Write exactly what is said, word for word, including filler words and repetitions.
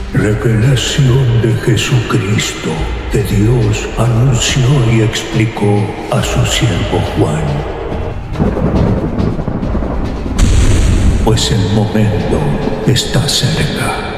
Revelación de Jesucristo que Dios anunció y explicó a su siervo Juan. Pues el momento está cerca.